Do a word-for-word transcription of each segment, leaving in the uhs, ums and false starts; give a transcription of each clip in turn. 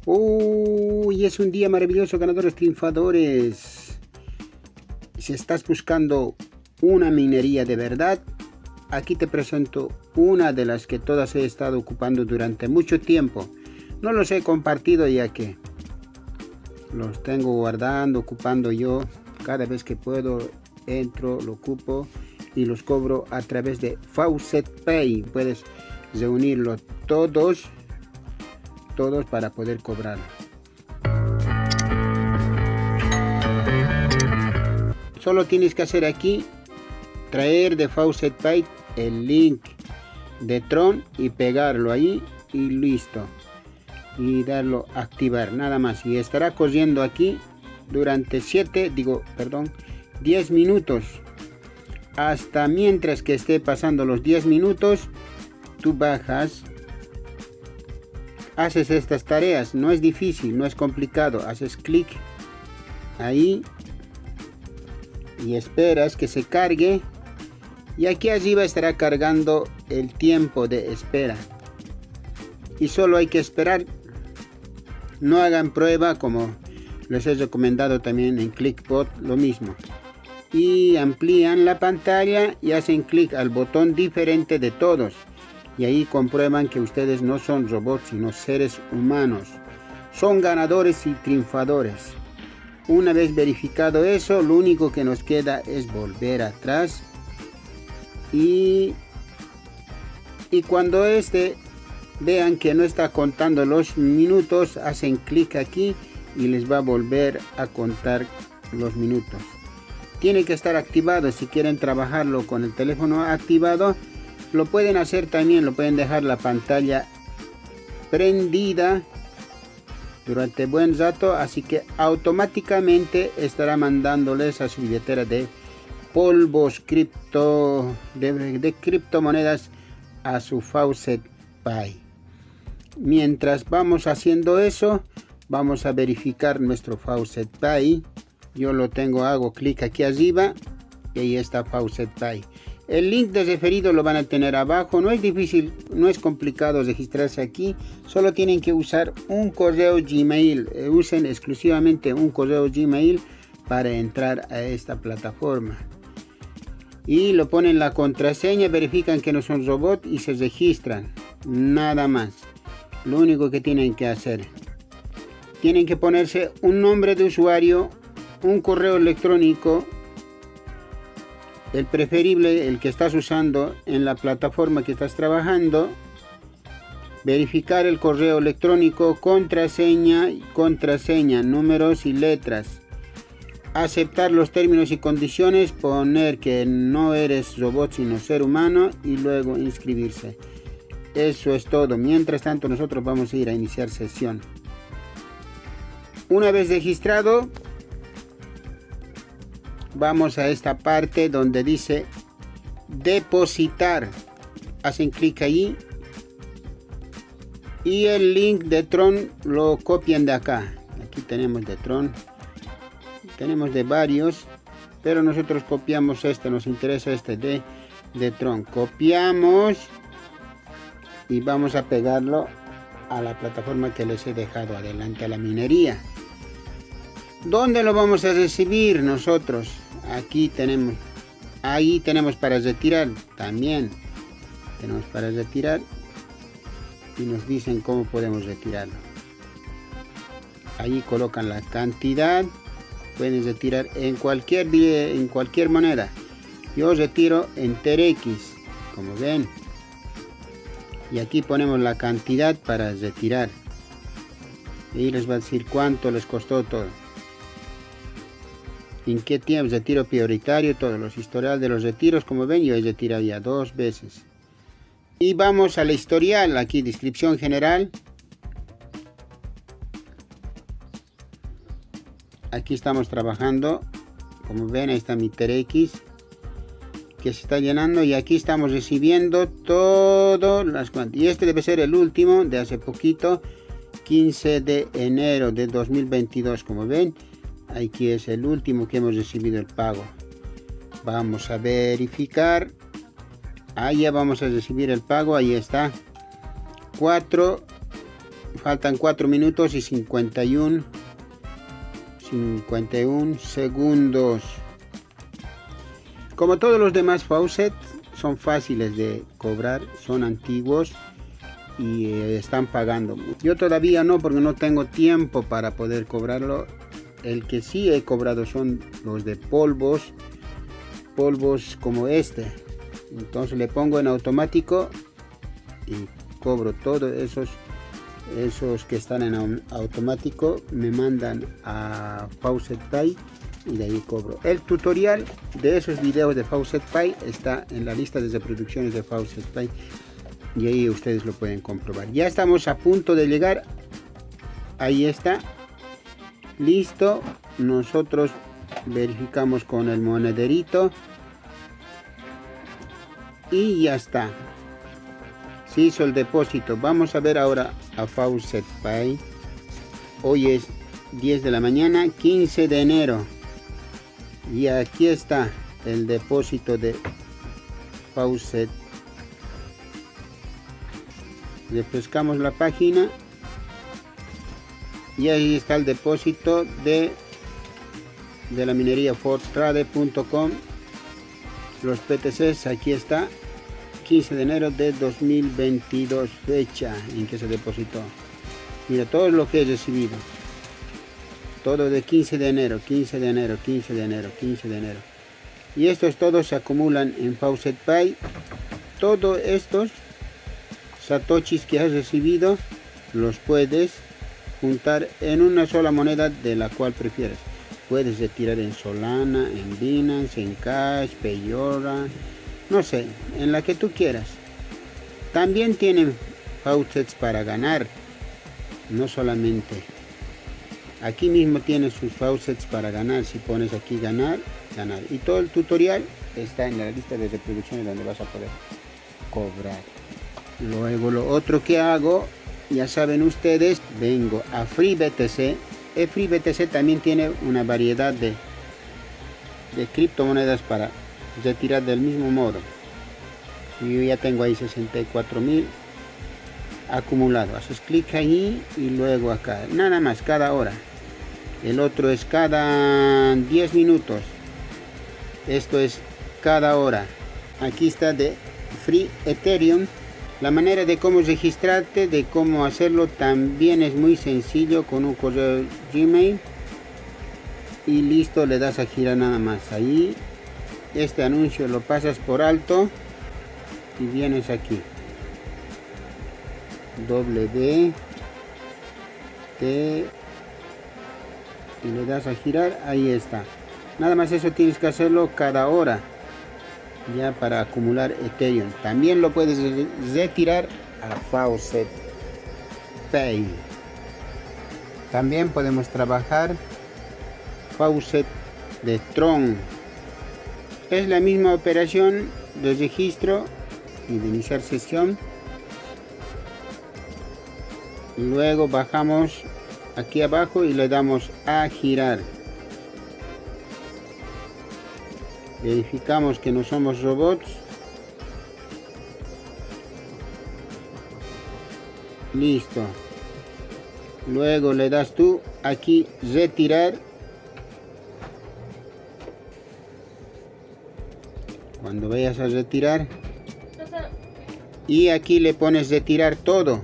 Uy, es un día maravilloso, ganadores triunfadores. Si estás buscando una minería de verdad, aquí te presento una de las que todas he estado ocupando durante mucho tiempo. No los he compartido ya que los tengo guardando, ocupando yo. Cada vez que puedo entro, lo ocupo y los cobro a través de Faucet Pay. Puedes reunirlo todos, todos para poder cobrar. Solo tienes que hacer aquí, traer de Faucet Pay el link de Tron y pegarlo ahí y listo. Y darlo a activar, nada más. Y estará corriendo aquí durante siete, digo, perdón, diez minutos. Hasta mientras que esté pasando los diez minutos, tú bajas, haces estas tareas. No es difícil, no es complicado. Haces clic ahí y esperas que se cargue. Y aquí arriba estará cargando el tiempo de espera. Y solo hay que esperar. No hagan prueba, como les he recomendado también en ClickBot, lo mismo. Y amplían la pantalla y hacen clic al botón diferente de todos. Y ahí comprueban que ustedes no son robots, sino seres humanos. Son ganadores y triunfadores. Una vez verificado eso, lo único que nos queda es volver atrás. Y, y cuando este... vean que no está contando los minutos, hacen clic aquí y les va a volver a contar los minutos. Tiene que estar activado. Si quieren trabajarlo con el teléfono activado, lo pueden hacer también. Lo pueden dejar la pantalla prendida durante buen rato, así que automáticamente estará mandándoles a su billetera de polvos cripto de, de criptomonedas a su Faucet Pay. Mientras vamos haciendo eso, vamos a verificar nuestro Faucet Pay. Yo lo tengo, hago clic aquí arriba y ahí está Faucet Pay. El link de referido lo van a tener abajo. No es difícil, no es complicado registrarse aquí. Solo tienen que usar un correo Gmail. Eh, usen exclusivamente un correo Gmail para entrar a esta plataforma. Y lo ponen la contraseña, verifican que no son robots y se registran. Nada más. Lo único que tienen que hacer, tienen que ponerse un nombre de usuario, un correo electrónico, el preferible, el que estás usando en la plataforma que estás trabajando, verificar el correo electrónico, contraseña, contraseña, números y letras, aceptar los términos y condiciones, poner que no eres robot sino ser humano y luego inscribirse. Eso es todo. Mientras tanto, nosotros vamos a ir a iniciar sesión. Una vez registrado, vamos a esta parte donde dice depositar. Hacen clic ahí y el link de Tron lo copian de acá. Aquí tenemos de Tron, tenemos de varios, pero nosotros copiamos este. Nos interesa este de, de Tron. Copiamos y vamos a pegarlo a la plataforma que les he dejado adelante, a la minería. ¿Dónde lo vamos a recibir nosotros? Aquí tenemos, ahí tenemos para retirar también. Tenemos para retirar y nos dicen cómo podemos retirarlo. Ahí colocan la cantidad. Pueden retirar en cualquier, en cualquier moneda. Yo retiro en TerX, como ven. Y aquí ponemos la cantidad para retirar. Y les va a decir cuánto les costó todo. En qué tiempo, retiro prioritario, todos los historial de los retiros. Como ven, yo he retirado ya dos veces. Y vamos al historial, aquí descripción general. Aquí estamos trabajando. Como ven, ahí está mi TerX que se está llenando y aquí estamos recibiendo todas las cuentas. Y este debe ser el último de hace poquito, quince de enero de dos mil veintidós. Como ven, aquí es el último que hemos recibido el pago. Vamos a verificar. Ahí ya vamos a recibir el pago. Ahí está. cuatro faltan cuatro minutos y cincuenta y uno segundos. Como todos los demás faucets, son fáciles de cobrar, son antiguos y eh, están pagando. Yo todavía no, porque no tengo tiempo para poder cobrarlo. El que sí he cobrado son los de polvos, polvos como este. Entonces le pongo en automático y cobro todos esos, esos que están en automático, me mandan a FaucetPay y de ahí cobro. El tutorial de esos videos de FaucetPay está en la lista de reproducciones de FaucetPay y ahí ustedes lo pueden comprobar. Ya estamos a punto de llegar. Ahí está. Listo. Nosotros verificamos con el monederito y ya está. Se hizo el depósito. Vamos a ver ahora a FaucetPay. Hoy es diez de la mañana, quince de enero. Y aquí está el depósito de Faucet. Refrescamos la página y ahí está el depósito de, de la minería fortrade punto com. Los P T Cs, aquí está, quince de enero de dos mil veintidós, fecha en que se depositó. Mira todo lo que he recibido. Todo de quince de enero, quince de enero, quince de enero, quince de enero. Y estos todos se acumulan en FaucetPay. Todos estos satoshis que has recibido los puedes juntar en una sola moneda de la cual prefieres. Puedes retirar en Solana, en Binance, en Cash, Payora, no sé, en la que tú quieras. También tienen faucets para ganar, no solamente. Aquí mismo tienes sus faucets para ganar. Si pones aquí ganar, ganar. Y todo el tutorial está en la lista de reproducciones donde vas a poder cobrar. Luego lo otro que hago, ya saben ustedes, vengo a FreeBTC. El FreeBTC también tiene una variedad de, de criptomonedas para retirar del mismo modo. Yo ya tengo ahí sesenta y cuatro mil acumulado. Haces clic ahí y luego acá, nada más, cada hora. El otro es cada diez minutos. Esto es cada hora. Aquí está de Free Ethereum. La manera de cómo registrarte, de cómo hacerlo, también es muy sencillo, con un correo Gmail y listo. Le das a girar nada más ahí. Este anuncio lo pasas por alto y vienes aquí. W T y le das a girar, ahí está. Nada más eso tienes que hacerlo cada hora, ya para acumular Ethereum. También lo puedes retirar a FaucetPay. También podemos trabajar Faucet de Tron. Es la misma operación de registro y de iniciar sesión. Luego bajamos aquí abajo y le damos a girar. Verificamos que no somos robots. Listo. Luego le das tú aquí retirar. Cuando vayas a retirar. Y aquí le pones retirar todo.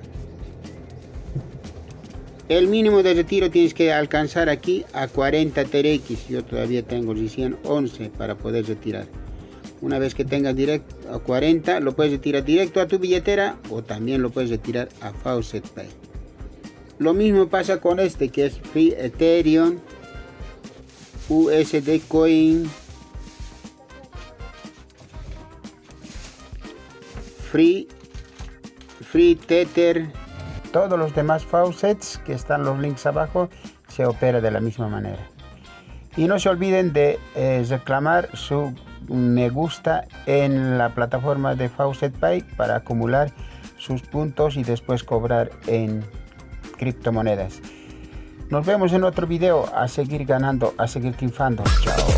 El mínimo de retiro tienes que alcanzar aquí a cuarenta T R X. Yo todavía tengo recién once para poder retirar. Una vez que tengas directo a cuarenta, lo puedes retirar directo a tu billetera o también lo puedes retirar a FaucetPay. Lo mismo pasa con este que es Free Ethereum, U S D Coin, Free, Free Tether. Todos los demás faucets que están los links abajo se opera de la misma manera. Y no se olviden de eh, reclamar su me gusta en la plataforma de FaucetPay para acumular sus puntos y después cobrar en criptomonedas. Nos vemos en otro video. A seguir ganando, a seguir triunfando. Chao.